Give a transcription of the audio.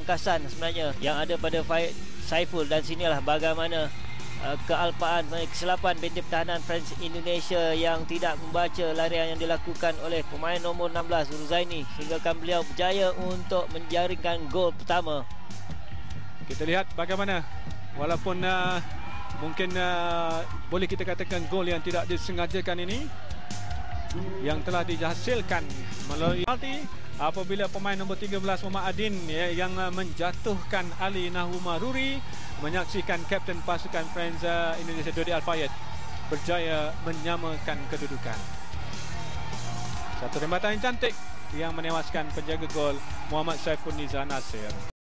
ketangkasan sebenarnya yang ada pada Saiful, dan sinilah bagaimana kealpaan, kesilapan benteng pertahanan French Indonesia yang tidak membaca larian yang dilakukan oleh pemain nombor 16 Ruzaini, sehinggakan beliau berjaya untuk menjaringkan gol pertama. Kita lihat bagaimana walaupun mungkin boleh kita katakan gol yang tidak disengajakan ini yang telah dihasilkan melalui penalti apabila pemain nombor 13 Muhammad Adin yang menjatuhkan Ali Nahumaruri, menyaksikan kapten pasukan Friends Indonesia Dodi Al-Fayed berjaya menyamakan kedudukan. Satu rembatan yang cantik yang menewaskan penjaga gol Muhammad Saiful Nizar Nasir.